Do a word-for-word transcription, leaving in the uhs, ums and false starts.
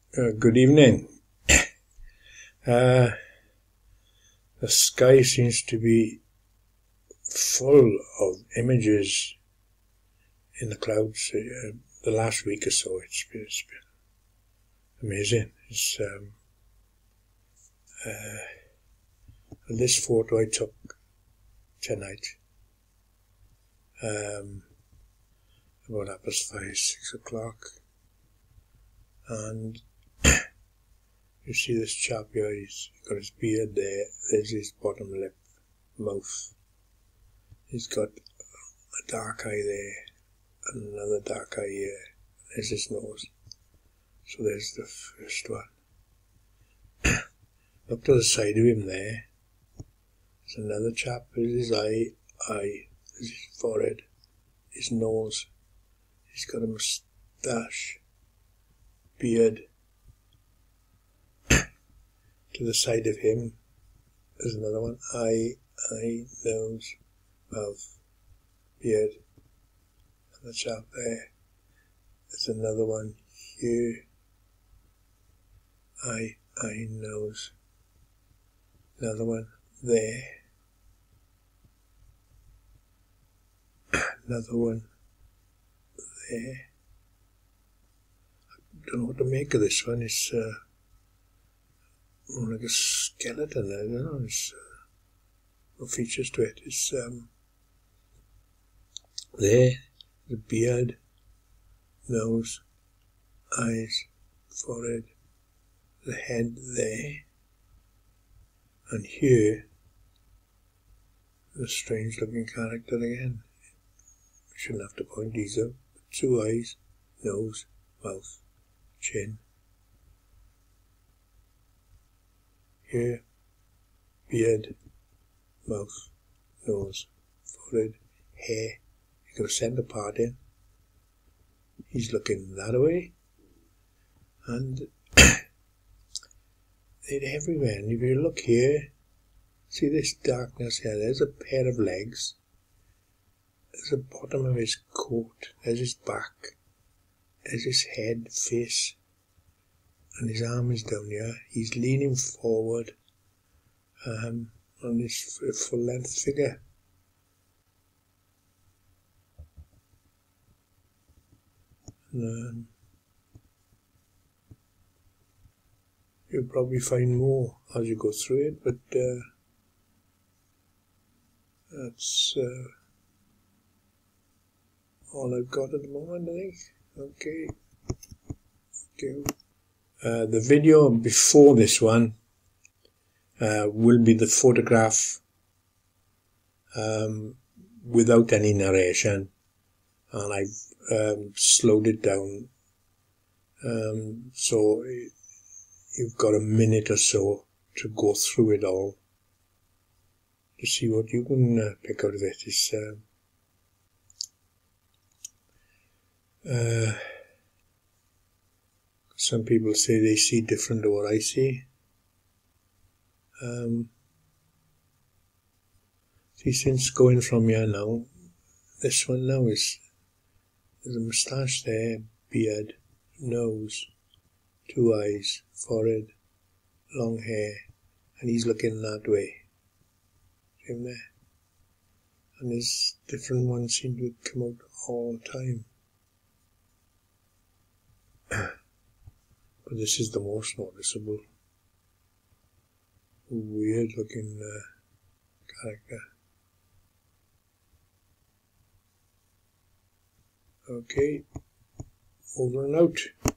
Uh, good evening. Uh, the sky seems to be full of images in the clouds. Uh, the last week or so, it's been, it's been amazing. It's, um, uh, this photo I took tonight, um, about half past five, six o'clock, and you see this chap here, he's got his beard there, there's his bottom lip, mouth. He's got a dark eye there, and another dark eye here. There's his nose. So there's the first one. Look to the side of him there. There's another chap. There's his eye, eye. There's his forehead, his nose. He's got a moustache, beard. To the side of him, there's another one. Eye, eye, nose, mouth, beard. Another chap there. There's another one here. Eye, eye, nose. Another one there. Another one there. I don't know what to make of this one. It's uh, like a skeleton. I don't know. It's uh, no features to it. It's um, there. The beard, nose, eyes, forehead, the head there, and here, the strange looking character again. I shouldn't have to point these out. Two eyes, nose, mouth, chin. Here, beard, mouth, nose, forehead, hair. You got a centre part in. He's looking that way, and they're everywhere. And if you look here, see this darkness here. There's a pair of legs. There's the bottom of his coat. There's his back. There's his head, face, and his arm is down here. He's leaning forward um, on his full-length figure. Um, you'll probably find more as you go through it, but uh, that's uh, all I've got at the moment, I think. Okay. Okay. Uh, the video before this one uh, will be the photograph um, without any narration, and I've um, slowed it down, um, so you've got a minute or so to go through it all to see what you can uh, pick out of it. It's, uh, uh, some people say they see different to what I see. Um, see, since going from here now, this one now is there's a moustache there, beard, nose, two eyes, forehead, long hair, and he's looking that way. See him there? And there's different ones seem to come out all the time. But this is the most noticeable. Weird looking uh, character. Okay, over and out.